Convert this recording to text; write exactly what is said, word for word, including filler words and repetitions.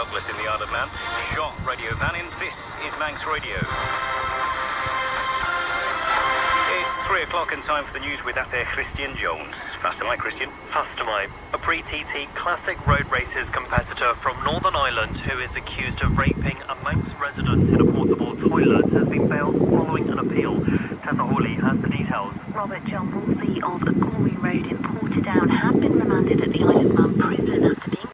Douglas in the Isle of Man. Shot Radio Vannin. This is Manx Radio. It's three o'clock and time for the news with that there Christian Jones. Faster mic, Christian. Faster mic. A pre-T T Classic Road Races competitor from Northern Ireland who is accused of raping a Manx resident in a portable toilet has been bailed following an appeal. Tessa Hawley has the details. Robert John Woolsey of Corey Road in Port